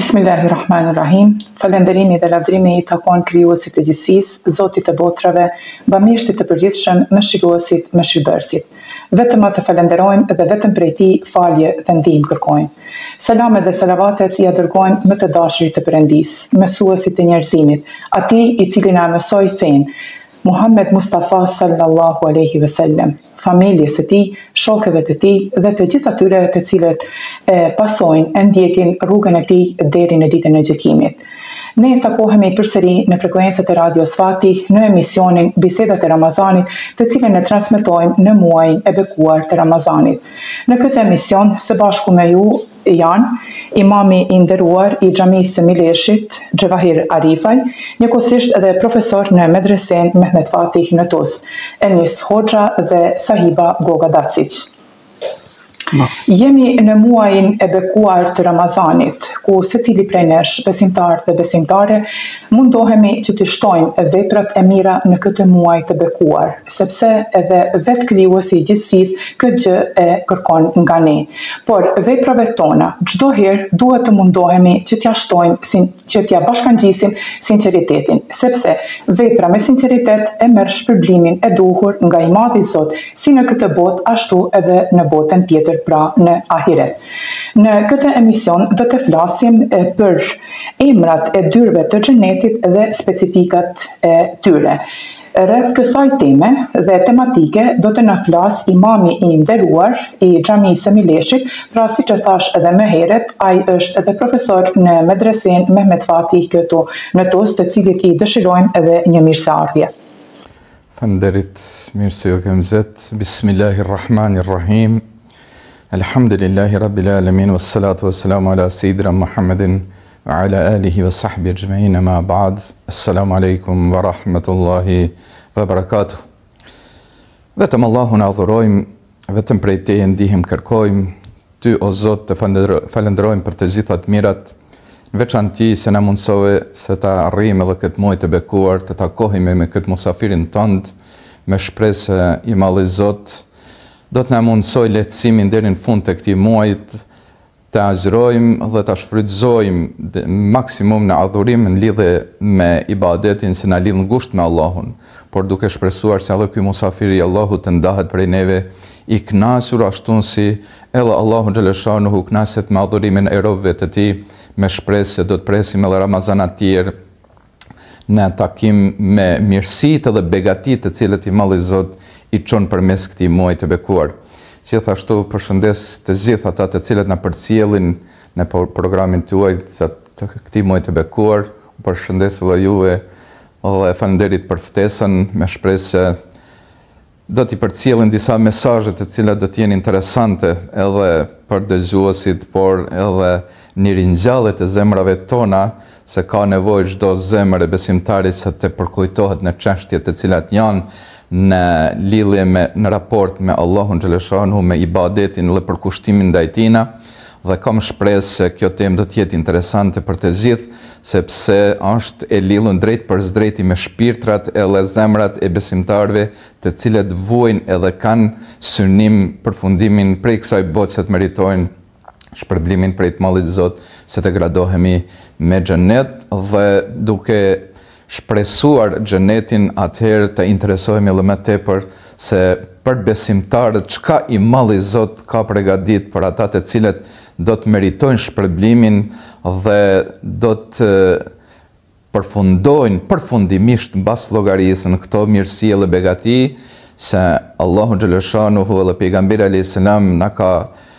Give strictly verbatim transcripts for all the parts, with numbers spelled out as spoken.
Bismillahirrahmanirrahim. Falënderimi dhe lavdrimi i takon krijuesit të gjithësisë, Zotit të botrave, bamirësit të përgjithshëm, mëshiruesit, mëshirbërësit. Vetëm atë falenderojmë dhe vetëm prej tij falje dhe ndihmë kërkojmë. Selamet dhe salavatet ja dërgojmë më të dashurit të Perëndisë, mësuesit të njerëzimit, atij i cili na mësoi fenë, Muhammed Mustafa sallallahu alaihi wasallam, familjes së tij, shokëve të tij dhe të gjithë atyre të cilët e pasojnë e ndjekin rrugën e tij deri në ditën e gjykimit. Ne takohemi përsëri në frekuencët e radios Fati në emisionin Bisedat e Ramazanit, të cilën e transmetojmë në muajin e bekuar të Ramazanit. Në këtë emision, së bashku me ju janë imami i nderuar i xhamisë së Mileshit, Xhavahir Arifaj, njëkohësisht edhe profesor në medresen Mehmet Fatih në Tuz, Enis Hoxha dhe Sahiba Goga Dacic. No. Jemi në muajin e bekuar të Ramazanit, ku secili prej nesh, besimtar dhe besimtare, mundohemi që të shtojmë veprat e mira në këtë muaj të bekuar, sepse edhe vetë krijuesi i gjithësisë këtë gjë e kërkon nga ne. Por veprave tona, çdo herë duhet të mundohemi që t'ja shtojmë, që t'ja bashkangjisim sinqeritetin, sepse vepra me sinqeritet e merr shpërblimin e duhur nga i Madhi Zot, si në këtë botë ashtu edhe në botën tjetër, pra në ahiret. Në këtë emision do të flasim për emrat e dyrëve të xhenetit dhe specifikat e tyre. Rreth kësaj teme dhe tematike do të na flas imami i nderuar i xhamisë së Mileshit, pra siç e thash edhe më herët, ai është edhe profesor në medresen Mehmet Fatih këtu në Tuz, të cilit i dëshirojmë edhe një mirëseardhje. Falënderit, mirë se ju kemi zot. Bismillahirrahmanirrahim. Alhamdulillahi Rabbil Alamin, wassalatu wassalamu ala Sayyidina Muhammedin wa ala alihi wa sahbihi ajma'in, ma ba'd. Assalamu alaikum wa rahmatullahi wa barakatuh. Vetëm Allahun adhurojmë, vetëm prej teje ndihmë kërkojmë, ty o Zot të falenderojmë për të gjitha të mirat, në veçanti se na mundsove se ta arrijmë edhe këtë muaj të bekuar, të takohemi me këtë musafirin tënd, me shpresë i Madhi Zot do të na mundsoj lehtësimin deri në fund të këtij muajit, të azrojmë dhe të shfrytëzojmë maksimum në adhurim në lidhje me ibadetin, se na lidh ngushtë me Allahun, por duke shpresuar se edhe ky musafir i Allahut të ndahet prej neve i kënaqur ashtu si edhe Allahu xhaleshanuhu kënaqet me adhurimin e robëve të tij, me shpresë se do të presim edhe Ramazana të tjerë në takim me mirësitë dhe begatitë të cilët i Madhi Zot i çon përmes këtij muaji të bekuar. Gjithashtu përshëndes të gjithë ata të cilët na përcjellin në programin tuaj të këtij muaji të bekuar. Përshëndes edhe juve dhe falënderit për ftesën, me shpresë se do t'i përcjellin disa mesazhe të cilat do të jenë interesante edhe për dëgjuesit, por edhe një ringjallje të zemrave tona, se ka nevojë çdo zemër e besimtarit se të përkujtohet në çështjet të cilat janë në lidhje me në raport me Allahun xhaleshanuhu, me ibadetin dhe përkushtimin ndaj tina, dhe kam shpresë se kjo temë do të jetë interesante për të gjithë, sepse është e lidhur drejt për drejti me shpirtrat edhe zemrat e besimtarëve, të cilët vuajnë edhe kanë synim përfundimin prej kësaj bote, se të meritojnë shpërblimin prej të Madhit Zot, se të gradohemi me xhenet, dhe duke shpresuar xhenetin, atëherë të interesohemi edhe më tepër se për besimtarët çka i Madhi Zot ka përgatitur për ata të cilët do të meritojnë shpërblimin dhe do të përfundojnë përfundimisht mbas llogarisë në këto mirësi dhe begati, se Allahu xhaleshanuhu dhe pejgamberi alayhis salam na ka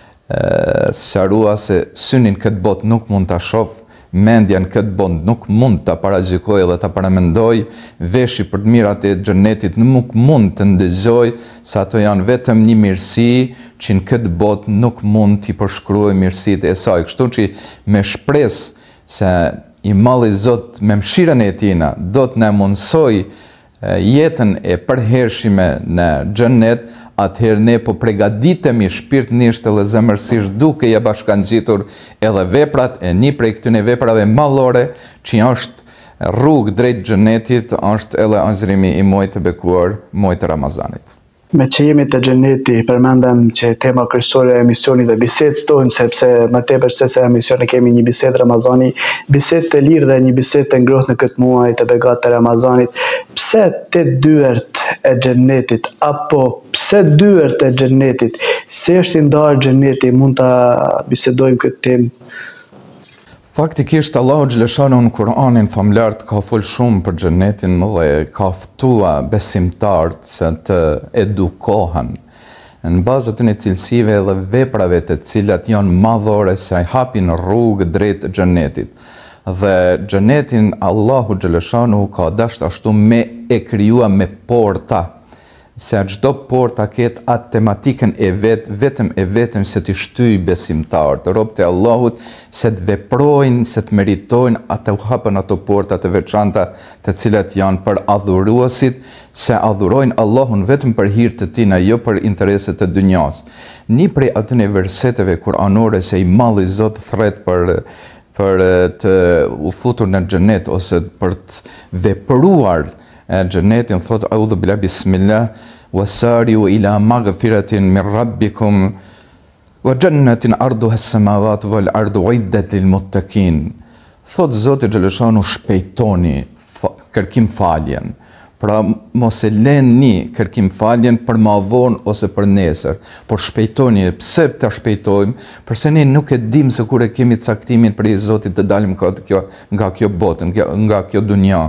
sqaruar se synin këtë botë nuk mund ta shoh, mendja në këtë botë nuk mund ta paraqikojë dhe ta paramendojë, veshi për të mirat e xhenetit nuk mund të ndëgjojë, se ato janë vetëm një mirësi që në këtë botë nuk mund t'i përshkruajë mirësitë e saj. Kështu që me shpresë se i Madhi Zot me mëshirën e tina do të na mundsoj jetën e përhershme në xhenet, atëherë ne po përgatitemi shpirtërisht dhe zemërsisht duke ja bashkangjitur edhe veprat e një prej këtyre veprave mallore që është rrugë drejt xhenetit, është edhe azrimi i muajit të bekuar, muajit të Ramazanit. Me që jemi të xheneti, përmendem që tema kryesore e emisionit dhe bisedës tonë, sepse më tepër se sa emisione kemi një bisedë Ramazani, bisedë të lirë dhe një bisedë të ngrohtë në këtë muaj të begat të Ramazanit. Pse të dyert e xhenetit, apo pse dyert e xhenetit, se është i ndarë xheneti, mund ta bisedojmë këtë temë. Faktikisht, Allahu Xheleshanu në Kur'anin famlart ka fol shumë për xhenetin dhe ka ftua besimtarët se të edukohen në bazë të një cilësive dhe veprave të cilat janë madhore se ai hapin rrugë drejt xhenetit. Dhe xhenetin Allahu Xheleshanu ka dashur ashtu me e krijua me porta, se çdo porta ketë atë tematikën e vetë, vetëm e vetëm se të shtyj besimtarët, robët e Allahut, se të veprojnë, se të meritojnë, atë u hapën ato porta të veçanta të cilat janë për adhuruesit, se adhurojnë Allahun vetëm për hir të tij, jo për interese të dynjas. Një prej atyre verseteve kuranore se i malli Zot thret për për të u futur në xhenet ose për të vepruar xhenetin, thot audhu billah bismillah wasari'u ila maghfiratin min rabbikum wa jannatin arduha as-samawati wal ardu uiddat lil muttaqin. Thot Zoti Xheleshanu, shpejtoni kërkim faljen. Pra mos e lëni kërkim faljen për më vonë ose për nesër, por shpejtoni. Pse ta shpejtojmë? Përse ne nuk e dim se kur e kemi caktimin për Zotit të dalim nga kjo nga kjo botë, nga, nga kjo dunja.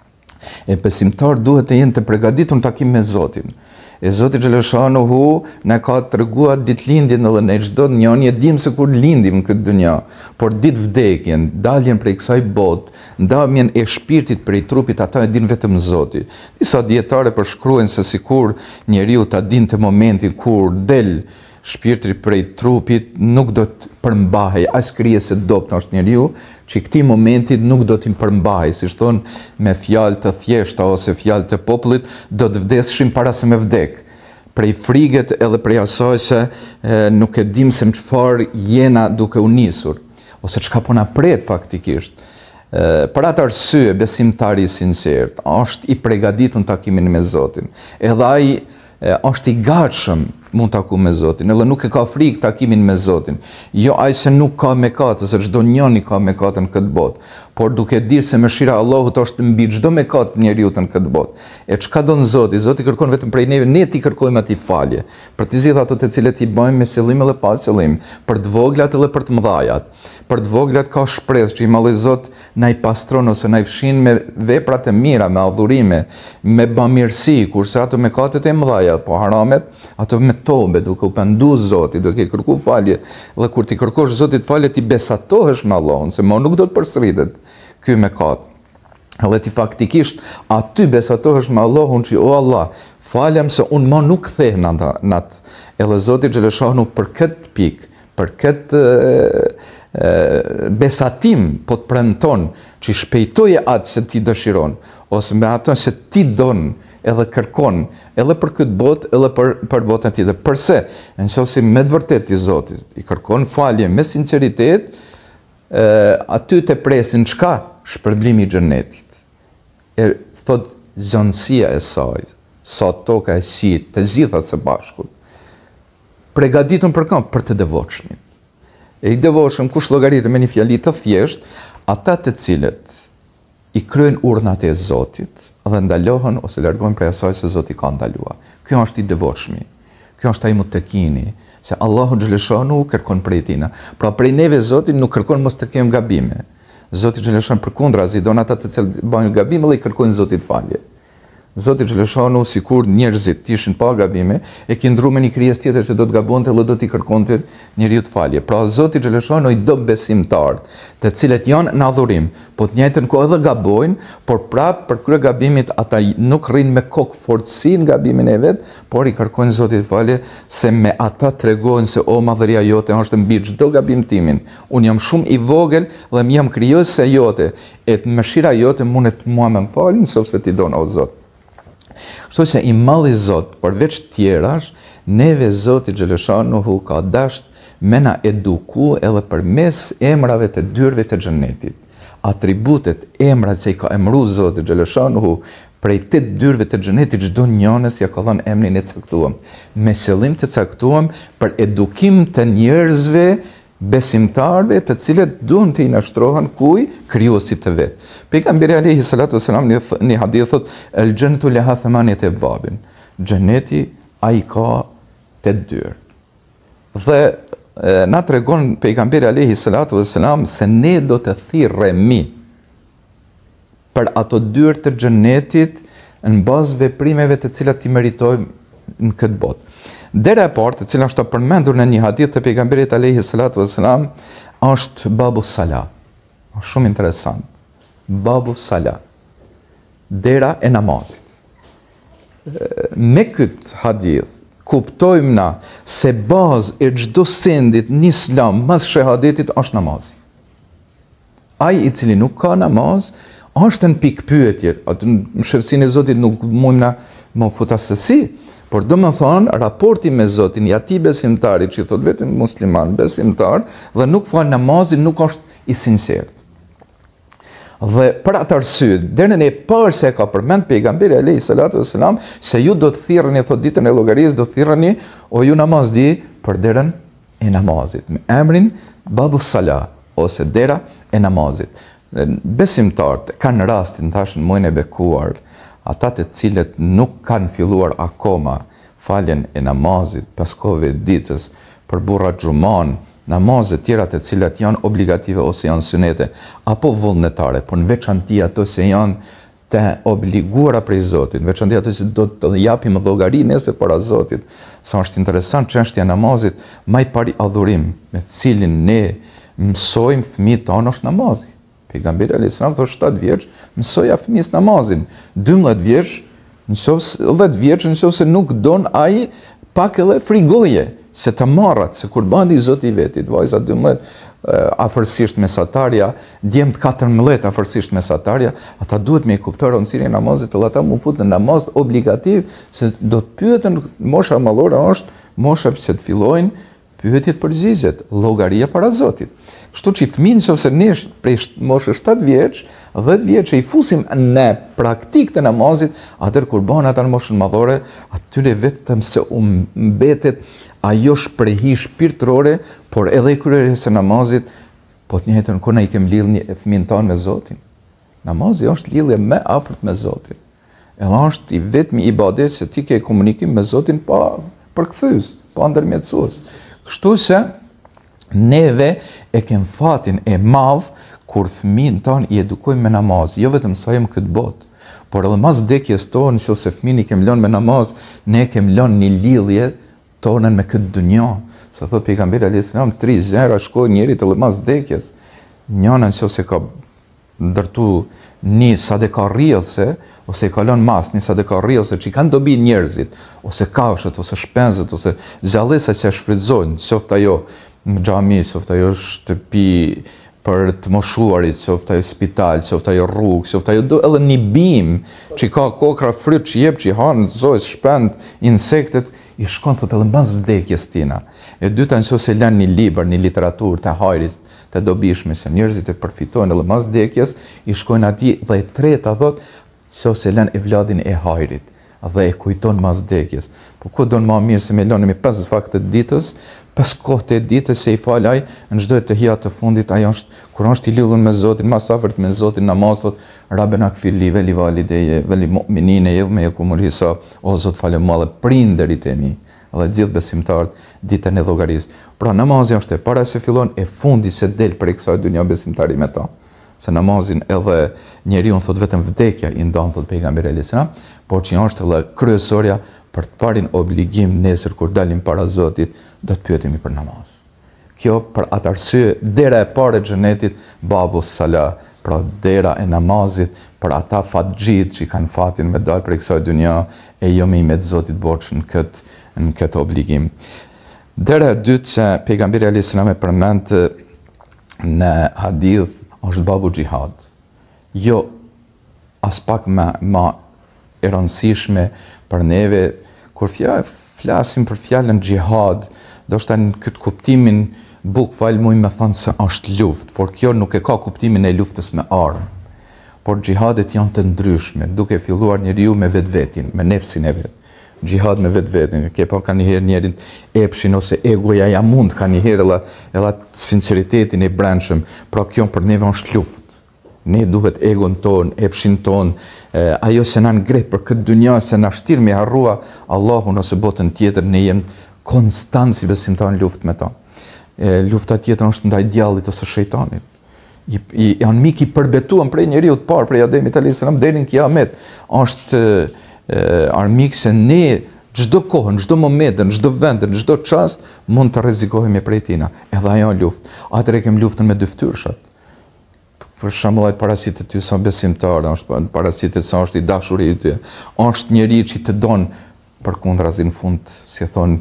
E besimtar duhet të jenë të përgatitur në takim me Zotin. E Zoti Xheleshanu hu na ka treguar ditëlindjen edhe ne çdo njëri e dim se kur lindim në këtë dunja, por ditë vdekjen, daljen prej kësaj botë, ndamjen e shpirtit prej trupit, ata e din vetëm Zoti. Disa dietarë përshkruajnë se sikur njeriu ta dinte momentin kur del shpirti prej trupit, nuk do të përmbahej, as krijesë dobët është njeriu, që këtij momentit nuk do t'i përmbahej, si thon me fjalë të thjeshta ose fjalë të popullit, do të vdesshim para se me vdek. Prej friget edhe prej asaj se e, nuk e dim se në çfarë jena duke u nisur, ose çka po na pret faktikisht. E, për atë arsye, besimtari i sinqert është i përgatitur në takimin me Zotin. Edhe ai është i gatshëm mund taku me Zotin, edhe nuk e ka frikë takimin me Zotin. Jo ai se nuk ka mëkat, se çdo njeri ka mëkat në këtë botë, por duke dirë se mëshira e Allahut është mbi çdo mëkat njeriu në këtë botë. E çka don Zoti? Zoti kërkon vetëm prej neve, ne ti kërkojmë atij falje, për të zgjidhur ato të cilat i bëjmë me qëllim edhe pa qëllim, për të voglat edhe për të mëdhajat. Për të voglat ka shpresë që i malli Zot na i pastron ose na i fshin me veprat e mira, me adhurime, me bamirësi, kurse ato mëkatet e mëdhaja, po haramet, ato me tobe, duke u penduar Zotit, duke kërkuar falje, dhe kur ti kërkosh Zotit falje, ti besatohesh me Allahun, se më nuk do të përsëritet ky mëkat. Edhe ti faktikisht aty besatohesh me Allahun që o Allah, falem se unë më nuk ktheh në atë. Edhe Zoti Xheleshanu për këtë pikë, për këtë e, besatim po të premton që shpejtoje atë se ti dëshiron, ose me atë se ti don edhe kërkon, edhe për këtë botë, edhe për, për botën tjetër. Përse? Nëse me të vërtetë i Zotit i kërkon falje me sinqeritet, e, aty të presin çka? Shpërblimi i xhenetit. E thot zonësia e saj, sa toka e qit, të gjitha së bashku. Përgatitur për kënd? Për të devotshmit. E i devotshëm kush llogaritet me një fjali të thjesht, ata të cilët i kryejnë urdhnat e Zotit dhe ndalohen ose largohen prej asaj se Zoti ka ndaluar. Kjo është i devotshmi. Kjo është ai mutekini, se Allahu Xheleshanu kërkon prej tina. Pra prej neve Zoti nuk kërkon mos të kem gabime. Zoti Xheleshanu përkundrazi don ata të cilët bëjnë gabime dhe i kërkojnë Zotit falje. Zoti Xheleshanu sikur njerëzit ishin pa gabime, e ki ndruar me një krijesë tjetër që do të gabonte dhe do t'i kërkonte njeriu të falje. Pra Zoti Xheleshanu i do besimtarët, të cilët janë në adhurim, po të njëjtën kohë edhe gabojnë, por prapë për krye gabimit ata nuk rrinë me kokë fortësi në gabimin e vet, por i kërkojnë Zotit falje, se me ata tregojnë se o madhëria jote është mbi çdo gabim timin. Unë jam shumë i vogël dhe më jam krijuese jote, e mëshira jote mundet mua më fal, nëse ti don o Zot. Kështu se i malli Zot, përveç tjerash, neve Zoti Xheleshanu ka dasht me na eduku edhe përmes emrave të dyrëve të xhenetit. Atributet, emrat që i ka emru Zoti Xheleshanu prej të dyrëve të xhenetit çdo njënës ja ka dhënë emrin e caktuar, me qëllim të caktuar për edukim të njerëzve besimtarve të cilët duan të i nashtrohen kuj krijuesit të vet. Pejgamberi alayhi salatu wasalam në hadith thot el jannatu laha thamaniyat abwab. Xheneti ai ka tetë dyrë. Dhe e, na tregon pejgamberi alayhi salatu wasalam se ne do të thirremi për ato dyrë të xhenetit në bazë veprimeve të cilat i meritojmë në këtë botë. Dera e parë, të cila është përmendur në një hadith të pejgamberit alayhi salatu wasalam, është babu sala. Është shumë interesant. Babu sala. Dera e namazit. Me këtë hadith kuptojmë na se bazë e çdo sendit në Islam mas shahadetit është namazi. Ai i cili nuk ka namaz është në pikë pyetje, atë në shëfsinë e Zotit nuk mund na më futasësi, por do më thonë, raporti me Zotin, i ati besimtari, që i thot vetëm musliman, besimtar, dhe nuk fal namazin, nuk është i sinqert. Dhe për atë arsye, derën e parë se ka përmend pejgamberi alayhi salatu wasalam, se ju do të thirreni, thot ditën e llogarisë, do të thirreni, o ju namaz di, për derën e namazit, me emrin babu sala, ose dera e namazit. Besimtarët kanë rastin tash në muajin e bekuar, ata të cilët nuk kanë filluar akoma faljen e namazit pas kohëve ditës për burrat xhuman, namazet tjera të cilat janë obligative ose janë sunete apo vullnetare, por në veçanti ato se janë të obliguara prej Zotit, në veçanti ato që do të japim llogari nesër para Zotit. Sa është interesant çështja e namazit, më i pari adhurim me cilin ne mësojmë fëmijët tonë është namazi. Pejgamberi alayhis salam thotë shtatë vjeç, mësoja fëmijës namazin. dymbëdhjetë vjeç, nëse dhjetë vjeç, nëse nuk don ai, pak edhe frigoje se të marrat, se kur bandi i Zotit i vetit, vajza dymbëdhjetë afërsisht mesatarja, djemt katërmbëdhjetë afërsisht mesatarja, ata duhet me kuptuar rëndësinë e namazit, dhe ata mu fut në namaz obligativ, se do të pyeten mosha mallore është mosha që të fillojnë pyetjet përgjigjet, llogaria para Zotit. Kështu që i fëmijë nëse ne prej moshës shtatë vjeç, dhjetë vjeç e i fusim në praktik të namazit, atëherë kur bën ata në moshën madhore, atyre vetëm se u mbetet ajo shprehi shpirtërore, por edhe kryerja e namazit, po të njëjtën kur ne i kemi lidhur fëmin tonë me Zotin. Namazi është lidhje më afërt me Zotin. Edhe është i vetmi ibadet që ti ke komunikim me Zotin pa përkthyes, pa ndërmjetësues. Kështu se neve e kem fatin e madh kur fëmin tonë i edukojmë me namaz, jo vetëm mësojmë këtë botë, por edhe mas vdekjes tonë, nëse fëmin i kem lënë me namaz, ne kem lënë një lidhje tonën me këtë dunjë. Sa thot pejgamberi alayhis salam, tri gjëra shkojnë njerit edhe mas vdekjes. Njëna nëse ka ndërtu një sadaka rrjellse, ose ka lënë mas një sadaka rrjellse që i kanë dobi njerëzit, ose kafshët, ose shpenzët, ose gjallësa që shfrytëzojnë, qoftë ajo në xhami, qoftë ajo shtëpi për të moshuarit, qoftë ajo spital, qoftë ajo rrugë, qoftë ajo do edhe një bim që ka kokra fryt që jep, që hanë zojës, shpend, insektet, i shkon thot edhe mbas vdekjes tina. E dyta nëse lën një libër, një literaturë të hajrit, të dobishme se njerëzit e përfitojnë edhe mbas vdekjes, i shkojnë atij. Dhe e treta thot nëse lën evladin e hajrit dhe e kujton mbas vdekjes. Po ku don më mirë se me lënë me pesë vakte të ditës, pesë kohë të ditës se i fal ai në çdo të hija të fundit, ai është kur është i lidhur me Zotin, mas afërt me Zotin, namaz thot Rabbena kfirli veli valideje veli mu'minine yawma yakumul hisab, o Zot falë më dhe prindërit e mi dhe gjithë besimtarët ditën e llogarisë. Pra namazi është e para se fillon, e fundi se del prej kësaj dynja besimtari me ta. Se namazin edhe njeriu thot vetëm vdekja i ndon, thot pejgamberi alayhis salam, por që është edhe kryesorja për të parin obligim nesër kur dalim para Zotit, do të pyetemi për namaz. Kjo për atë arsye dera e parë e xhenetit babu sala, pra dera e namazit për ata fatxhit që kanë fatin me dal prej kësaj dynja e jo me i me Zotit borx në këtë në këtë obligim. Dera e dytë që pejgamberi alayhis salam e përmend në hadith është babu xhihad. Jo as pak më më e rëndësishme për neve kur fja, flasim për fjalën xhihad, do shta në këtë kuptimin buk fal mujmë me thonë se është luft, por kjo nuk e ka kuptimin e luftës me armë. por gjihadet janë të ndryshme, duke filluar njeriu me vetvetin, me nefsin e vet. Gjihad me vetvetin, ke pa ka njëherë njerin epshin ose egoja ja mund, ka njëherë edhe edhe sinceritetin e brendshëm, pra kjo për neve është luftë. Ne duhet egon ton, epshin ton, eh, ajo se na ngre për këtë dynja, se na shtir me harrua Allahun ose botën tjetër, ne jem konstant si besimtar në luftë me ta. Eh, lufta tjetër është ndaj djallit ose shejtanit. I, i, janë mik i përbetuar prej njeriu të parë, prej Ademit alayhis salam deri në Kiamet. Është eh, armik se ne çdo kohë, në çdo moment, në çdo vend, në çdo çast mund të rrezikohemi prej tina. Edhe ajo luftë. Atëherë kem luftën me dy fytyrshat. Për shembull, ai parasitet ty sa besimtar, është parasitet sa është i dashuri i ty. Është njeriu që të don përkundrazi në fund, si e thon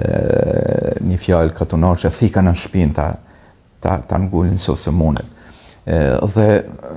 një fjalë katonaçe, thika në shpinë ta ta, ta ngulin ose mundet. Dhe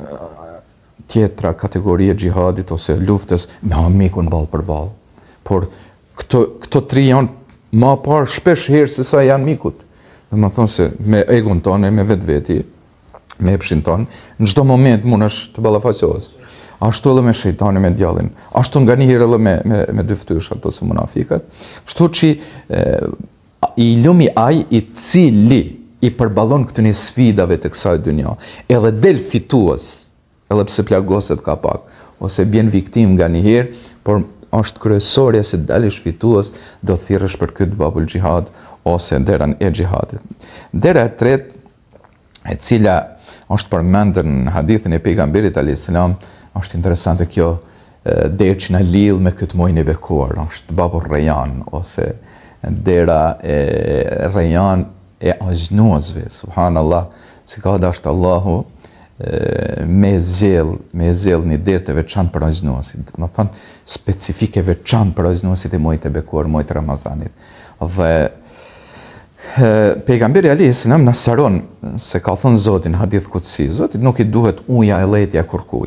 tjetra kategori e xhihadit ose luftës me amikun ball për ball. Por këto këto tri janë më parë shpesh herë se sa janë mikut. Domethënë se me egon tonë, me vetveti, me epshin tonë, në çdo moment mundesh të ballafaqohesh. Ashtu edhe me shejtanin, me djallin. Ashtu nganjëherë edhe me me me dy fytyrshat ose munafikat. Kështu që e, i lumi ai i cili i përballon këtyre sfidave të kësaj dynja, edhe del fitues, edhe pse plagoset ka pak, ose bjen viktim nganjëherë, por është kryesorja se dalësh fitues, do thirrësh për këtë babul xhihad ose derën e xhihadit. Dera e tretë, e cila është përmendur në hadithin e pejgamberit alayhis salam, është interesante kjo derë që na lidh me këtë muajin e bekuar, është babu Rayyan ose dera e Rayyan e aznuesve. Subhanallah, si ka dashur Allahu me zell, me zell një derë të veçantë për aznuesit. Do të thonë specifike veçantë për aznuesit e muajit e bekuar, muajit Ramazanit. Dhe pejgamberi alayhis salam na sqaron se ka thënë Zoti në hadith kutsi, Zotit nuk i duhet uja e lehtë kërkuj.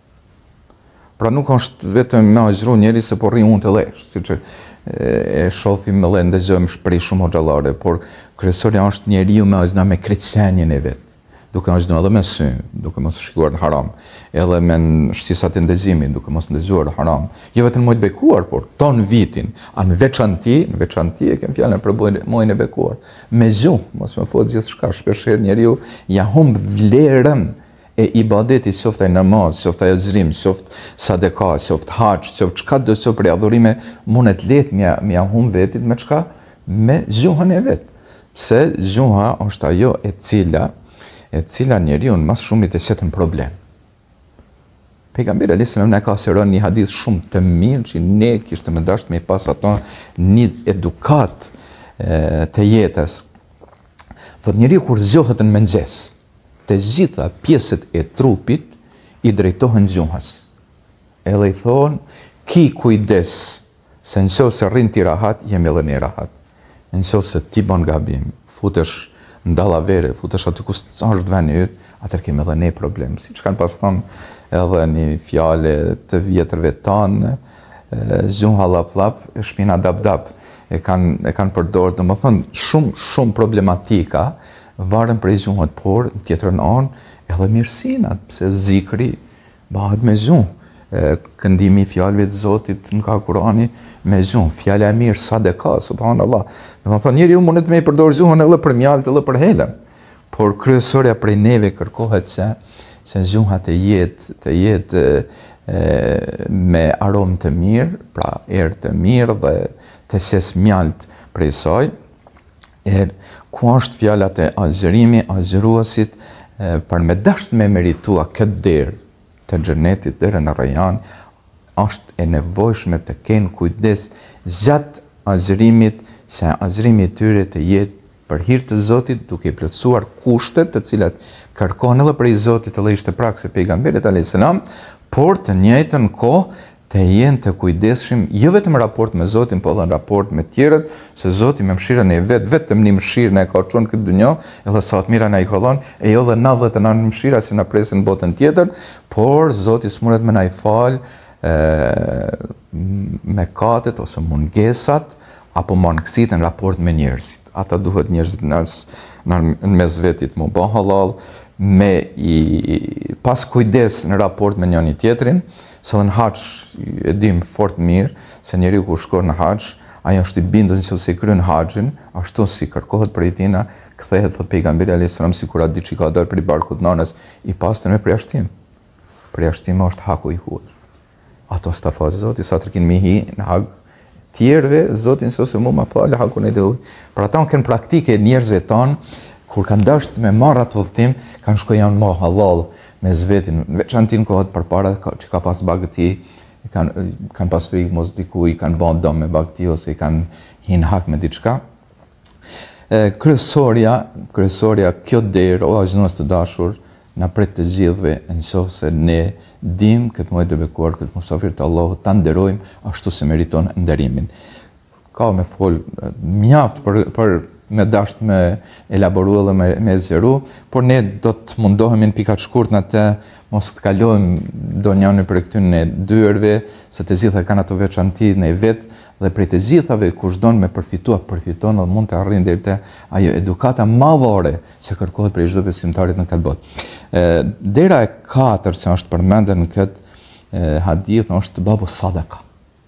Pra nuk është vetëm me azhru njeri se po rri unë të lesh, siç e shohim edhe ndëgjojmë shpreh shumë hoxhallare, por kryesorja është njeriu me azhna me krejtësenjen e vet, duke azhnuar edhe me sy, duke mos shikuar në haram, edhe me shqisat e ndëgjimit, duke mos ndëgjuar haram. Jo vetëm muaj të bekuar, por ton vitin, anë veçanti, në veçanti e kem fjalën për muajin e bekuar. Me gjuhë, mos më fol gjithçka, shpesh herë njeriu ja humb vlerën e ibadetit, qoftë ai namaz, qoftë ai xhrim, qoftë sadaka, qoftë haxh, qoftë çka do të për adhurime, mundet lehtë mja mja humb vetit me çka? Me gjuhën e vet. Pse gjuha është ajo e cila e cila njeriu më shumë i të shetën problem. Pejgamberi alayhis salam na ka sqaruar një hadith shumë të mirë që ne kishte më dashur me pas ato një edukat e, të jetës. Thotë njeriu kur zgjohet në mëngjes, të gjitha pjesët e trupit i drejtohen gjuhës. Edhe i thonë, ki kujdes, se nëse rrin ti rahat, jemi edhe ne rahat. Nëse ti bën gabim, futesh në dallavere, futesh aty ku është veni yt, atëherë kemi edhe ne problem. Siç kanë pas thënë edhe një fjalë të vjetërve tanë, gjuha lap lap, shpina dap dap, e kanë e kanë përdorur, domethënë shumë shumë problematika varen prej gjuhët, por në tjetrën anë edhe mirësinat, pse zikri bëhet me gjuhë. Këndimi i fjalëve të Zotit nga Kurani me gjuhë, fjala e mirë sadaka, subhanallah. Domethënë njeriu mundet me përdor gjuhën edhe për mjalt, edhe për helm. Por kryesorja prej neve kërkohet se se gjuha të jetë të jetë e, me aromë të mirë, pra erë të mirë dhe të ses mjalt prej saj. Er, ku është fjalat e azhërimi, azhëruesit, për me dasht me meritua këtë derë të xhenetit, derën në Rayyan, është e nevojshme të kenë kujdes gjatë azhërimit, se azhërimi i tyre të jetë për hir të Zotit, duke i plotësuar kushtet të cilat kërkon edhe prej Zotit edhe ishte prakse pejgamberit alayhis salam, por të njëjtën kohë të jenë të kujdesshëm jo vetëm raport me Zotin, por edhe në raport me tjerët, se Zoti me mëshirën e vet, vetëm në mëshirën e ka çuar këtë dynjë, edhe sa të mira na i ka dhënë, e jo edhe na vetë në mëshira si na presin botën tjetër, por Zoti smuret me na i fal mëkatet ose mungesat apo mangësitë në raport me njerëzit. Ata duhet njerëzit në mes vetit më bë halal, me i pas kujdes në raport me njëri tjetrin, se në haç e dim fort mirë se njeriu kur shkon në haç, ai është i bindur nëse i kryen haxhin, ashtu si kërkohet prej tina, kthehet thot pejgamberi alayhis salam sikur atë diçka ka dalë prej barkut nanës i pastër me përjashtim. Përjashtimi është haku i huaj. Ato sta fazë Zoti sa të kin mi hi në hak tjerëve, Zoti nëse më ma falë hakun e huaj. Për ata kanë praktike njerëzve tan kur kanë dashur me marr atë udhtim, kanë shkojnë janë më halal me zvetin, veçantin kohët përpara që ka pas bagëti, kanë kanë pas frikë mos dikuj, kanë bën dëm me bagëti ose kanë hin hak me diçka. Kryesorja, kryesorja kjo derë, o vëllezër të dashur, na pret të gjithëve nëse ne dim këtë muaj të bekuar, këtë musafir të Allahut ta nderojmë ashtu si meriton nderimin. Ka me fol mjaft për për me dasht me elaboru dhe me, me zgjeru, por ne do të mundohemi në pikat shkurt në të mos të kalojmë do njënë për këtyne dyërve, se të gjitha kanë ato veçanti në i vetë, dhe prej të gjithave kush don me përfitua, përfiton dhe mund të arrin deri te ajo edukata madhore që kërkohet prej çdo besimtarit në këtë botë. Dera e katërt që është përmendur në këtë hadith është babu sadaka.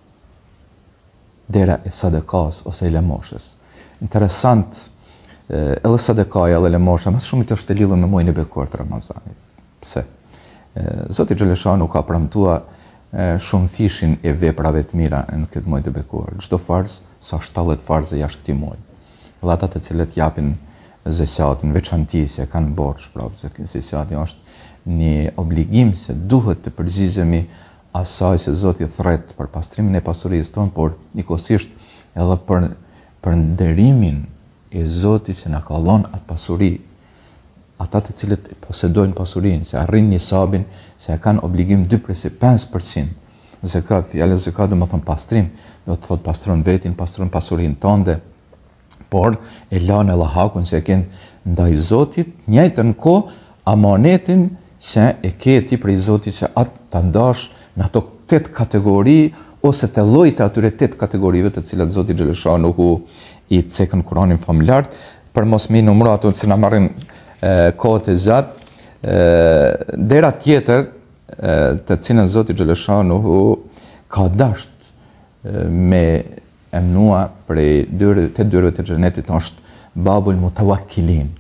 Dera e sadakas ose e lemoshës. Interesant, edhe sadakaja edhe lemosha, mas shumë i të është të lidhur me muajin e bekuar të Ramazanit. Pse? Zoti Xheleshanu ka premtuar shumë fishin e veprave të mira në këtë muaj të bekuar. Çdo farz sa shtatëdhjetë farze jashtë këtij muaji. Dhe ata të cilët japin zakatin veçanti se kanë borxh, pra zakati është një obligim se duhet të përgjigjemi asaj se Zoti thret për pastrimin e pasurisë tonë, por njëkohësisht edhe për për nderimin e Zotit që na ka dhënë atë pasuri. Ata të cilët posedojnë pasurinë, se arrin nisabin, se kanë obligim dy përse pesë përqind. Zakat, fjala zakat do të thonë pastrim, do të thotë pastron vetin, pastron pasurinë tënde, por e lanë edhe hakun se e kanë ndaj Zotit, njëjtën kohë amanetin se e ke ti prej Zotit që atë ta ndash në ato tetë kategori ose të llojit atyre tetë kategorive të cilat Zoti Xheleshanu i cekën Kur'anin familjar, për mos më numëro ato që na marrin kohët e gjatë. Dera tjetër të cilën Zoti Xheleshanu ka dasht me emnua prej dyre të dyrëve të xhenetit është babul mutawakkilin.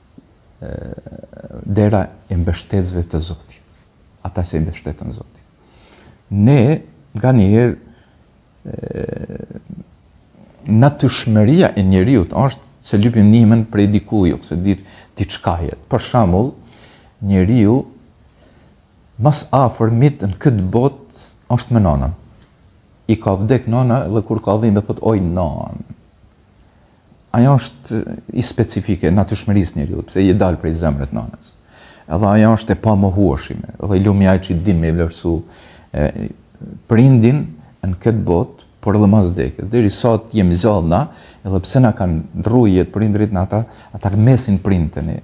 Dera e mbështetësve të Zotit. Ata që i mbështeten Zotit. Ne nga njëherë natyrshmëria e njeriut është se lypim nimen prej dikuj ose diçkajet. Për shembull, njeriu mas afërmit në këtë botë është me nanën. I ka vdek nana dhe kur ka dhimbje thot oj nan. Ajo është i specifike natyrshmërisë njeriu, pse i dal prej zemrës nanës. Edhe ajo është e pamohueshme, dhe i lumi ai që din me vlerësu prindin në këtë botë, por edhe mas vdekjes. Deri sa të jemi gjallë na, edhe pse na kanë ndrruar jetë prindrit në ata, ata mesin prindteni.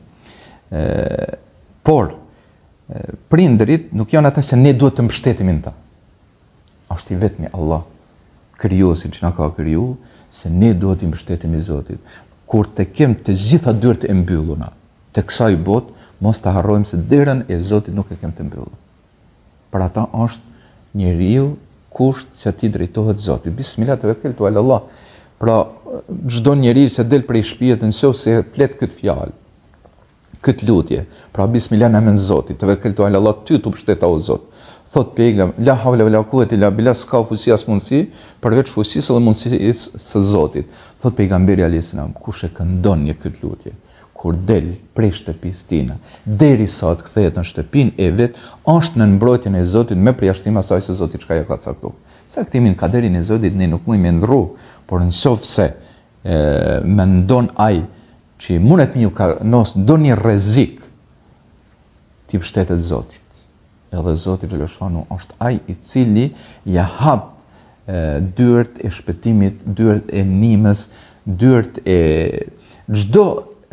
Por prindrit nuk janë ata që ne duhet të mbështetemi në ta. Është i vetmi Allah, krijuesi që na ka kriju, se ne duhet të mbështetemi Zotit. Kur të kem të gjitha dyert e mbyllura të kësaj botë, mos ta harrojmë se derën e Zotit nuk e kem të mbyllur. Për ata është njeriu kusht që ti drejtohet Zotit. Bismillah tawakkaltu ala Allah. Pra çdo njeriu që del prej shtëpisë nëse flet këtë fjalë, këtë lutje, pra bismillah në emrin e Zotit, tawakkaltu ala Allah, ty tu mbështeta o Zot. Thot pejgamberi, la havla wala quwwata illa billah, s'ka fuqi as mundsi përveç fuqisë dhe mundësisë së Zotit. Thot pejgamberi alayhis salam, kush e këndon një këtë lutje, kur del prej shtëpisë tina, derisa të kthehet në shtëpinë e vet, është në mbrojtjen e Zotit me përjashtim asaj se Zoti çka ja ka caktuar. Caktimin kaderin e Zotit ne nuk mundemi ndrru, por nëse mendon ai që mundet miu ka nos ndonjë rrezik, ti mbështetet Zotit. Edhe Zoti Xheleshanu është ai i cili ja hap dyert e shpëtimit, dyert e nimës, dyert e çdo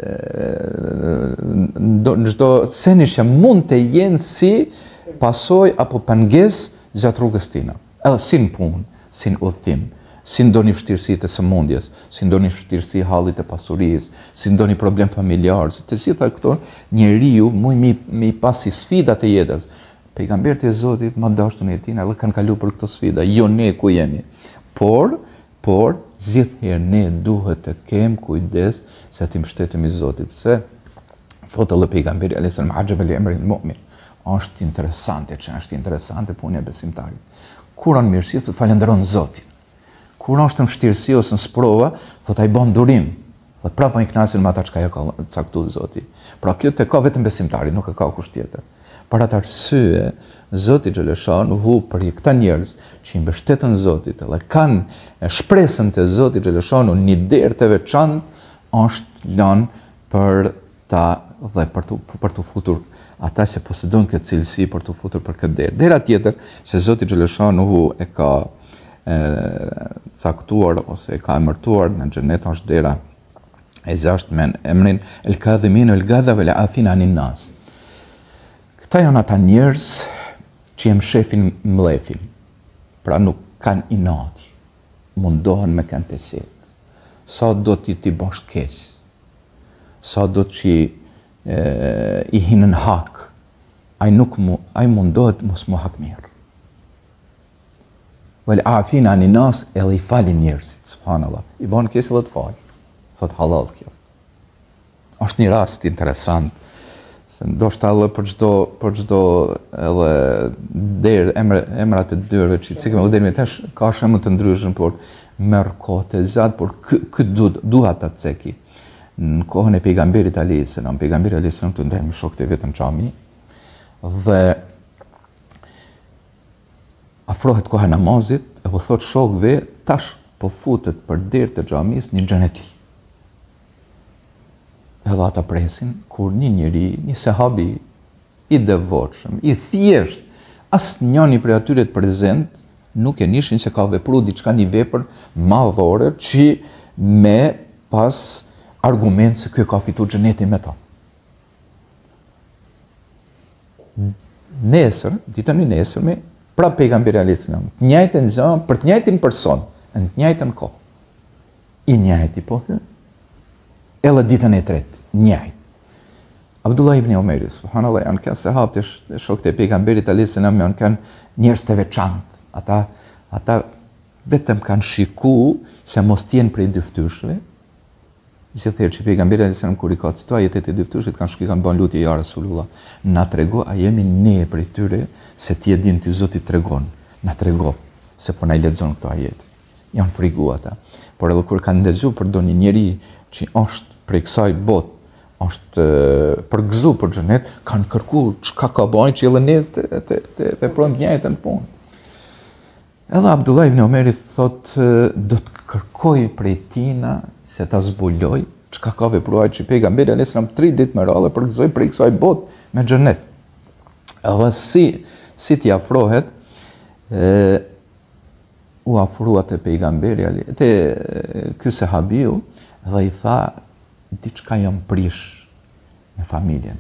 çdo seni që mund të jenë si pasojë apo pengesë gjatë rrugës tina. Edhe si në punë, si në udhtim, si ndoni vështirësitë e sëmundjes, si ndoni vështirësi hallit e pasurisë, si ndoni problem familjar, të gjitha këto njeriu muj mi, mi pasi sfidat e jetës. Pejgamberët e Zotit më dashur e tina edhe kanë kaluar për këto sfida, jo ne ku jemi. Por, por gjithherë ne duhet të kem kujdes se ti mbështetemi Zotit. Pse? Thotë edhe pejgamberi alayhis salam ajab li amri al-mu'min. Është interesante, që është interesante punë e besimtarit. Kur on mirësi, të falenderon Zotin. Kur është në vështirësi ose në sprova, thot ai bën durim. Thot prapë i kënaqen me ata çka ja ka caktuar Zoti. Pra kjo te ka vetëm besimtari, nuk e ka kush tjetër. Për atë arsye, Zoti xhaleshanuhu për këta njerëz që i mbështeten Zotit dhe kanë shpresën te Zoti xhaleshanu një derë të veçantë, është lënë për ta dhe për të për të futur ata që posedojnë këtë cilësi për të futur për këtë derë. Dera tjetër që Zoti xhaleshanuhu e ka e caktuar ose e ka emërtuar në xhenet është dera e gjashtë me emrin El Kadhimin El Ghadha wal Afina anin nas. Këta janë ata njerëz që jem shefin mlefin, pra nuk kanë inati, mundohen me kanë të setë. Sa do t'i t'i bosh keq, sa do që e, i hinën hak, ai nuk mu, ai mundohet mos mu hak mirë. Wal afina anin nas, edhe i falin njerëzit, subhanallah. I bën keq edhe të fal. Thot halal kjo. Është një rast interesant. Se ndoshta edhe për çdo për çdo edhe der emra emrat e dyrëve që cikëm edhe deri më tash ka shembull të ndryshëm, por merr kohë të gjatë, por kë duhet duhet ta ceki. Në kohën e pejgamberit alayhis salam, pejgamberi alayhis salam të ndaj me shokët e vetëm xhami dhe afrohet koha e namazit, e u thot shokëve, tash po futet për derë të xhamis një xheneti. Edhe ata presin, kur një njeri, një sahabi i devotshëm, i thjesht, asë njëni për atyre të prezent, nuk e nishin se ka vepru diçka një vepër madhore, që me pas argument se kjo ka fitu xhenetin me ta. Nesër, ditën e nesërme, pra pejgamberi alayhis salam, të njëjtën gjë për të njëjtin person, në të njëjtën kohë. I njëjti po thë, edhe ditën e tretë, njëjt. Abdullah ibn Umeri, subhanallahu, janë kanë sahabë të shokët e pejgamberit alayhis salam, janë kanë njerëz të veçantë. Ata ata vetëm kanë shikuar se mos tjenë prej dy fytyrshve. Gjithherë që pejgamberi alayhis salam kur i ka cituar jetet e dy fytyrshve, kanë shkuar kanë bën lutje ja Rasulullah. Na trego a jemi ne prej tyre se ti e din ty Zoti tregon. Na trego se po na i lexon këto ajete. Janë frigu ata. Por edhe kur kanë ndëgjuar për do një njeri që është prej kësaj botë, është përgëzu për xhenet, kanë kërkuar çka ka bën që edhe ne të veprojmë të njëjtën punë. Edhe Abdullah ibn Umeri thot do të kërkoj prej tina se ta zbuloj çka ka vepruar që pejgamberi alayhis salam tre ditë më radhë përgëzoi prej kësaj botë me xhenet. Edhe si si t'i afrohet, e, u afrua te pejgamberi te ky sahabiu dhe i tha diçka jam prish me familjen.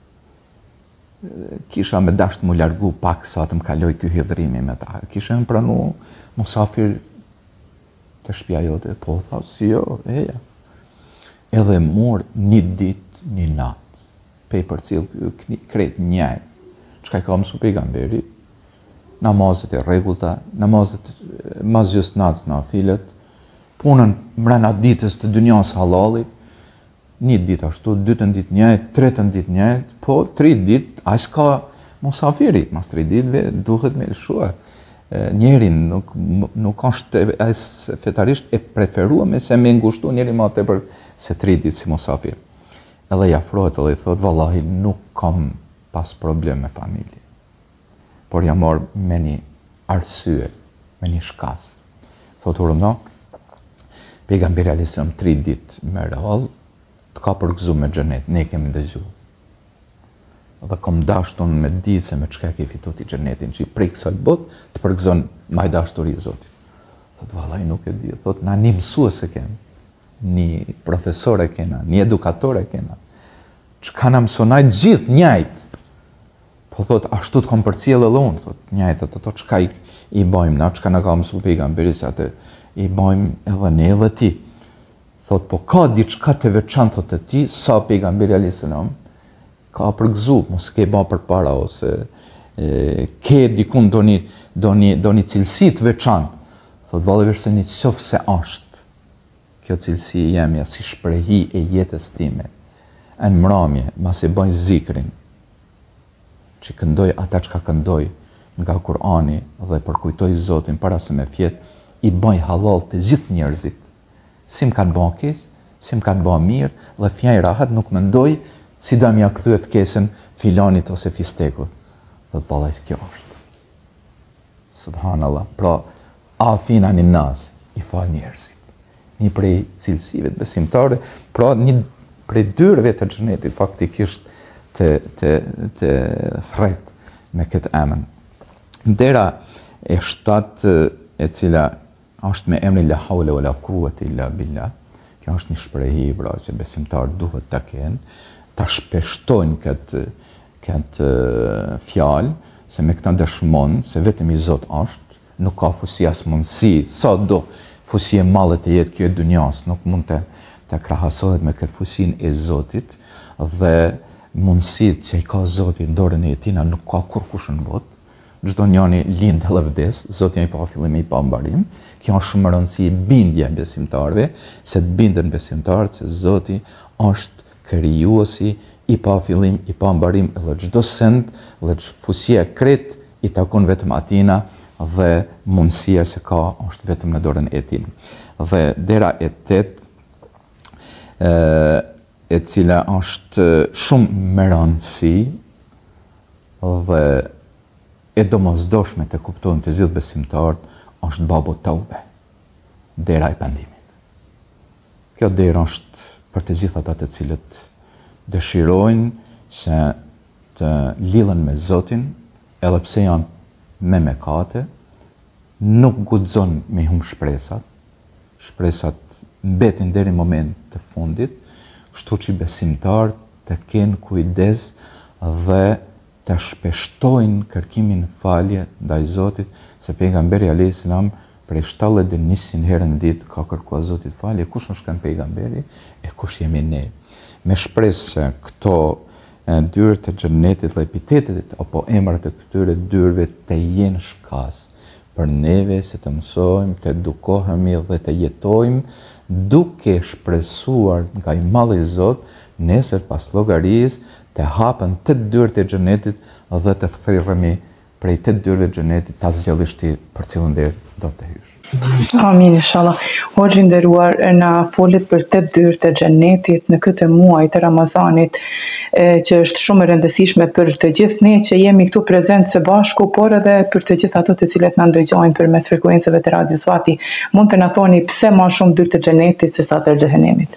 Kisha me dasht mu largu pak sa të më kaloj ky hidhrimi me ta. Kisha më pranu musafir të shtëpia jote, po tha si jo, eja. Edhe mor një ditë, një natë, pe për cilë kret njëjtë. Çka i ka mësu pejgamberi, namazet e rregullta, namazet mas gjys natës nafilet, punën mbrana ditës të dynjas halali, një ditë ashtu, dytën ditë njëjtë, tretën ditë njëjtë, po tri ditë as ka musafiri, mas tri ditëve duhet me lëshua. Njerin nuk nuk është as fetarisht e preferuar se me ngushtu njeri më tepër se tri ditë si musafir. Edhe i afrohet edhe i thot vallahi nuk kam pas problem me familje. Por jam marrë me një arsye, me një shkas. Thot urëndo, pejgamberi alayhis salam tri ditë me radhë të ka përgëzu me xhenet, ne kemi dëgju. Dhe kom dashtun me ditë se me çka ke fitu ti xhenetin, që i prej kësaj botë të përgëzon maj dashturi e Zotit. Thot vallai nuk e di, thot na një mësuese kemi, një profesore kena, një edukatore kena, që ka na mësonaj gjithë njëjtë. Po thot, ashtu të kom përcjellë edhe unë, thot, njajtë, të thot, çka i, i bajmë na, çka na ka mësuar pejgamberi sa të i bajmë edhe ne edhe ti. Thot, po ka diçka të veçantë thot të ti, sa pejgamberi alayhis salam ka përgëzu, mos ke ba përpara ose e, ke dikun doni doni doni cilësi të veçantë. Thot, vallevish se një qof se është kjo cilësi e jemja si shprehi e jetës time. Në mramje, mas e bëj zikrin, që këndoj ata që ka këndoj nga Kurani dhe përkujtoj Zotin para se me fjet, i bëj halal të gjithë njerëzit. Si më kanë bën keq, si më kanë bën mirë, dhe fjaj rahat nuk mendoj si do m'ja kthyet kesën filanit ose fistekut. Dhe të vallaj kjo është. Subhanallah. Pra, afina një nas, i fal njerëzit. Një prej cilësive të besimtare, pra një prej dyrëve të xhenetit faktikisht të, të, të thret me këtë emën. Dera e shtatë e cila është me emrin la hawla wala quwwata illa billah. Kjo është një shprehi pra që besimtarët duhet ta kenë, ta shpeshtojnë këtë këtë fjalë, se me këtë dëshmon se vetëm i Zot është, nuk ka fusi as mundësi, sa do fusi e madhe të jetë kjo e dunjas, nuk mund të të krahasohet me këtë fusin e Zotit, dhe mundësit që i ka Zoti në dorën e tina nuk ka kur kush në botë. Çdo njani lind edhe vdes, Zoti ja i pa fillim i pa mbarim. Kjo është shumë rëndësi bindja besimtarëve, se të bindën besimtarët se Zoti është krijuesi i pa fillim, i pa mbarim, edhe çdo send, dhe fusia kret i takon vetëm atina dhe mundësia që ka është vetëm në dorën e tij. Dhe dera e tetë e, e cila është shumë me rëndësi dhe e domosdoshme të kuptojnë të gjithë besimtarët, është babu taube, dera e pendimit. Kjo dera është për të gjithë ata të cilët dëshirojnë se të lidhen me Zotin, edhe pse janë me mëkate, nuk guxon me hum shpresat, shpresat mbetin deri në moment të fundit, kështu që besimtarët të kenë kujdes dhe të shpeshtojnë kërkimin falje ndaj Zotit, se pejgamberi alayhis salam prej shtatëdhjetë deri në njëqind herë në ditë ka kërkuar Zotit falje, kush është kanë pejgamberi e kush jemi ne. Me shpresë se këto dyrë të xhenetit dhe epitetet apo emrat e këtyre dyrëve të jenë shkas për neve se të mësojmë, të edukohemi dhe të jetojmë duke shpresuar nga i madhi Zot, nesër pas llogarisë të hapen të dyrët e xhenetit dhe të thirrhemi prej të dyrëve të xhenetit ta zgjellish për cilën derë do të hysh. Amin, inshallah. Hoxhi nderuar, na folet për të dyrët e xhenetit në këtë muaj të Ramazanit, e, që është shumë e rëndësishme për të gjithë ne që jemi këtu prezent së bashku, por edhe për të gjithë ato të cilët na ndëgjojnë përmes frekuencave të radios Fati. Mund të na thoni pse më shumë dyrë të xhenetit se sa të xhenemit?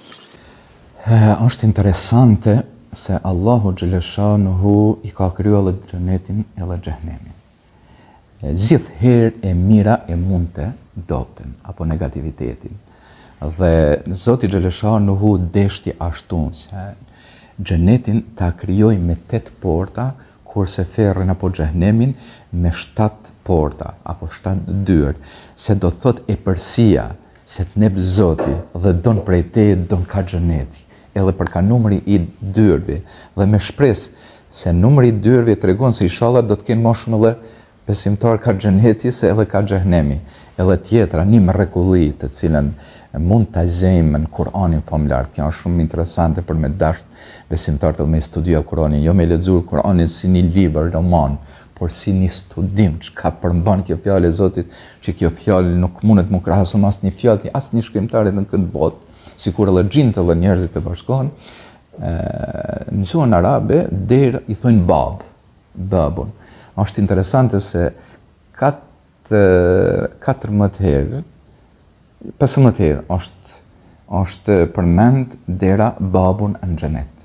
Është interesante se Allahu xhaleshanuhu i ka krijuar edhe xhenetin edhe xhenemin. Gjithë herë e mira e mundte dopten apo negativitetin. Dhe Zoti xhaleshanuhu deshti ashtu se xhenetin ta krijoi me tetë porta, kurse ferrin apo xhenemin me shtatë porta apo shtatë dyrë, se do thot e përsia se të nep Zoti dhe don prej teje don ka xheneti, edhe për ka numri i dyrëve, dhe me shpresë se numri i dyrëve tregon se inshallah do të kenë më shumë edhe besimtar ka xheneti se edhe ka xhenemi. Edhe tjetra, një mrekulli të cilën mund ta gjejmë në Kur'anin famlar. Kjo është shumë interesante për me dashur besimtarët edhe me studiuar Kur'anin, jo me lexuar Kur'anin si një libër roman, por si një studim që ka përmban kjo fjalë e Zotit, që kjo fjalë nuk mundet më krahason asnjë fjalë, asnjë shkrimtari në këtë botë, sikur edhe xhinët edhe njerëzit të bashkohen. Në gjuhën arabe der i thonë bab, babun. Është interesante se katërmbëdhjetë herë, pesëmbëdhjetë herë është është përmend dera babun në xhenet.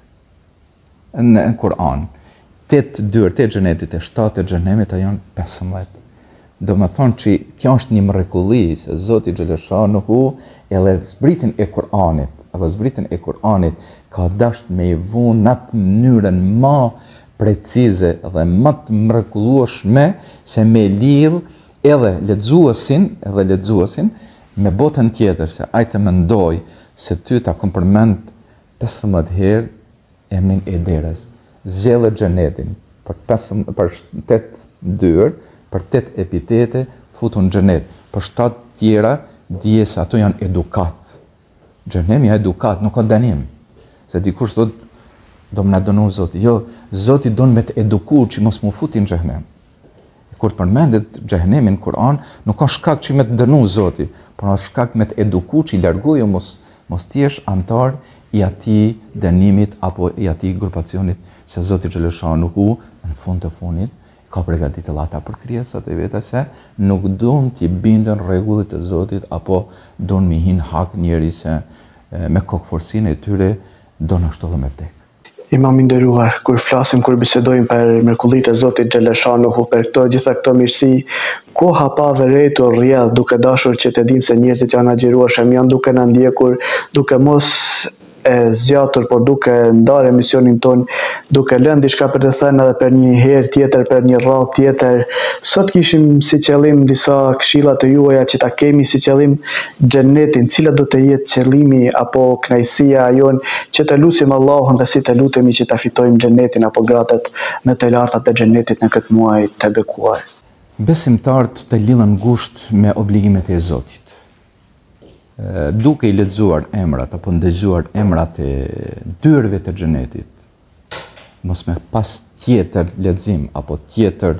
Në Kur'an, tetë dyrë të xhenetit e shtatë të xhenemit janë pesëmbëdhjetë. Do të thonë që kjo është një mrekulli se Zoti xhaleshanuhu edhe zbritjen e Kur'anit, edhe zbritjen e Kur'anit ka dashur me i vënë në atë mënyrën më precize dhe më të mrekullueshme se me lidh edhe lexuesin, edhe lexuesin me botën tjetër, se ai të mendoj se ty ta kom përmend pesëmbëdhjetë herë emrin e derës. Zgjellë xhenetin për pesëmbëdhjetë për tetë dyer, për tetë epitete futun xhenet. Për shtatë tjera dije se ato janë edukat. Xhenemi është edukat, nuk ka danim. Se dikush thot do më na dënon Zoti. Jo, Zoti don me të edukuar që mos mu futin në xhenem. Kur përmendet xhenemi në Kur'an, nuk ka shkak që me të dënu Zoti, por ka shkak me të edukuar që i largojë mos mos ti jesh antar i atij dënimit apo i atij grupacionit, se Zoti xhaleshanuhu në fund të fundit ka përgatitur ata për krijesat e veta se nuk duan t'i bindën rregullit të Zotit apo duan mi hin hak njeri se me kokforsinë e tyre don ashtu dhe me tek. Imam i nderuar, kur flasim, kur bisedojmë për mrekullitë e Zotit xhaleshanuhu, për këto gjitha këto mirësi, koha pa vërejtur rrjedh, duke dashur që të dimë se njerëzit janë agjërueshëm, janë duke na ndjekur, duke mos e zgjatur, por duke ndarë emisionin ton, duke lënë diçka për të thënë edhe për një herë tjetër, për një radhë tjetër. Sot kishim si qëllim disa këshilla të juaja që ta kemi si qëllim xhenetin, cila do të jetë qëllimi apo kënaqësia jon, që të lutim Allahun dhe si të lutemi që ta fitojmë xhenetin apo gratat në të lartat e xhenetit në këtë muaj të bekuar. Besimtarët të lidhen ngushtë me obligimet e Zotit. Duke i lexuar emrat apo ndëgjuar emrat e dyrëve të xhenetit, mos me pas tjetër lexim apo tjetër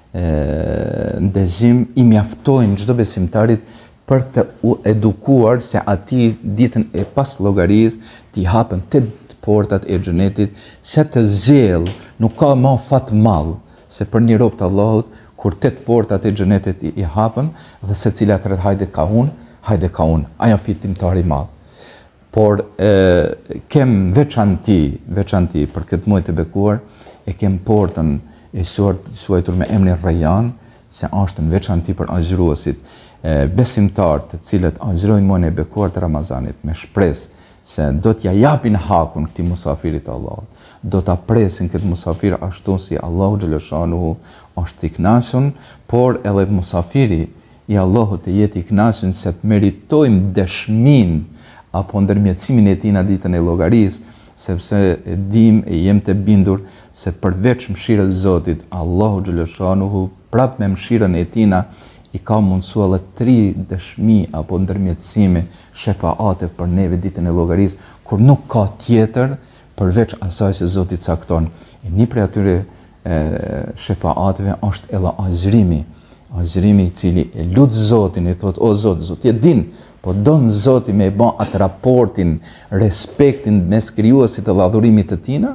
ndëgjim, i mjaftojnë çdo besimtarit për të u edukuar se atij ditën e pas llogarisë t'i hapen tetë portat e xhenetit, se të zgjell nuk ka më fat mall se për një rob të Allahut kur tetë portat e xhenetit i hapen dhe secila thret hajde ka unë, hajde ka unë, aja fitimtar i madh. Por e, kem veçanti, veçanti për këtë muaj të bekuar, e kem portën e quajtur me emrin Rayyan, se është në veçanti për agjëruesit, besimtarë të cilët agjërojnë muajin e bekuar të Ramazanit me shpresë se do t'ja japin hakun këtij musafirit të Allahut. Do ta presin këtë musafir ashtu si Allahu xhaleshanuhu është i kënaqur, por edhe musafiri i Allahut të jetë i kënaqur se të meritojmë dëshminë apo ndërmjetësimin e tij në ditën e llogarisë, sepse e dim e jem të bindur se përveç mëshirës së Zotit, Allahu xhaleshanuhu prap me mëshirën e tij i ka mundsuar edhe tri dëshmi apo ndërmjetësime shefaate për neve ditën e llogarisë, kur nuk ka tjetër përveç asaj që Zoti cakton. E një prej atyre shefaateve është edhe agjërimi. Agjërimi i cili e lut Zotin e thot: o Zot, Zoti e din, po don Zoti me bë atë raportin, respektin mes krijuesit dhe adhurimit të tina,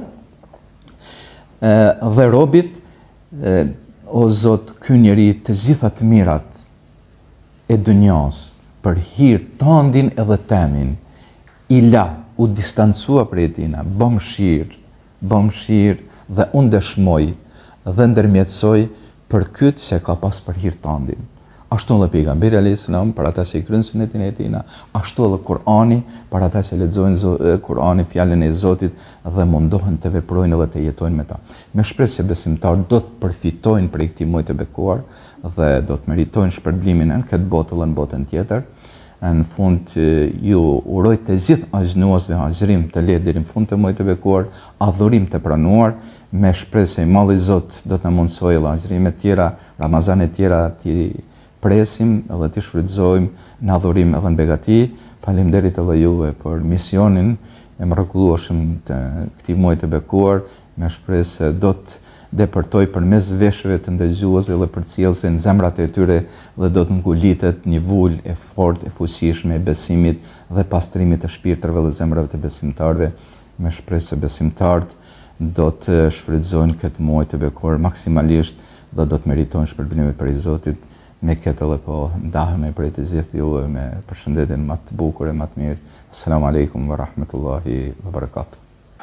dhe robit, o Zot, ky njeri të gjitha të mirat e dunjas për hir tandin edhe temin i la, u distancua prej tina, bë mëshirë, bë mëshirë dhe unë dëshmoj dhe ndërmjetësoj për këtë që ka pas për hir tandin. Ashtu edhe pejgamberi alayhis salam për ata që i kryejnë sunetin e tij, ashtu edhe Kur'ani për ata që lexojnë Kur'anin, fjalën e Zotit dhe mundohen të veprojnë edhe të jetojnë me ta. Me shpresë që besimtarët do të përfitojnë prej këtij muaji të bekuar dhe do të meritojnë shpërblimin në këtë botë dhe në botën tjetër. Në fund ju uroj të gjithë agjëruesve agjërim të lehtë deri në fund të muajit të bekuar, adhurim të pranuar, me shpresë se i Malli Zot do të na mundsojë edhe agjërime të tjera, Ramazane të tjera të presim edhe të shfrytëzojmë në adhurim edhe në begati. Faleminderit edhe juve për misionin e mrekullueshëm të këtij muaji të bekuar, me shpresë se do të depërtoj përmes veshëve të ndëgjuesve dhe përcjellësve në zemrat e tyre dhe do të ngulitet një vulë e fortë e fuqishme e besimit dhe pastrimit të shpirtërve dhe zemrave të besimtarëve. Me shpresë se besimtarët do të shfrytëzojnë këtë muaj të bekuar maksimalisht dhe do të meritojnë shpërblimet prej Zotit. Me këtë edhe po ndahemi prej të gjithë juve me përshëndetjen më të bukur e më të mirë. Asalamu alaikum wa rahmatullahi wa barakatuh.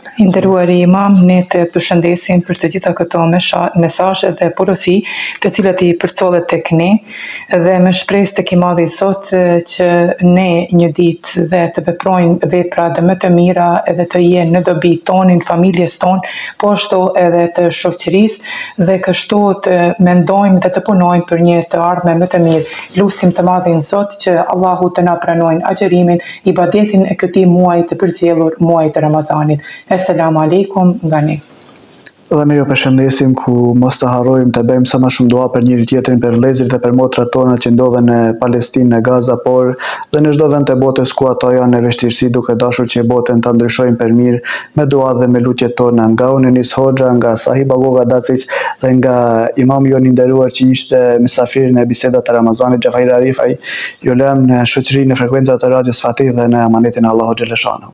I nderuari imam, ne të përshëndesim për të gjitha këto mesazhe dhe porosi të cilat i përcollet tek ne dhe me shpresë tek i Madhi Zot që ne një ditë dhe të veprojmë vepra dhe më të mira edhe të jenë në dobi tonin, familjes tonë, po ashtu edhe të shoqërisë dhe kështu të mendojmë dhe të punojmë për një të ardhme më të mirë. Lutim të Madhin Zot që Allahu të na pranojë agjërimin, ibadetin e këtij muaji të përziellur, muajit të Ramazanit. Selamu alaikum nga ne. Dhe ne ju përshëndesim ku mos të harrojmë të bëjmë sa më shumë dua për njëri tjetrin, për vëllezërit dhe për motrat tona që ndodhen në Palestinë, në Gaza, por dhe në çdo vend të botës ku ato janë në vështirësi, duke dashur që botën ta ndryshojmë për mirë me dua dhe me lutjet tona. Nga unë Enis Hoxha, nga Sahiba Goga Dacic dhe nga imam jon i nderuar që ishte mysafir në bisedat e Ramazanit, Xhafair Arifaj, ju lëm në shoqërinë e frekuencave të radios Fatih dhe në amanetin e Allahu xhaleshanu.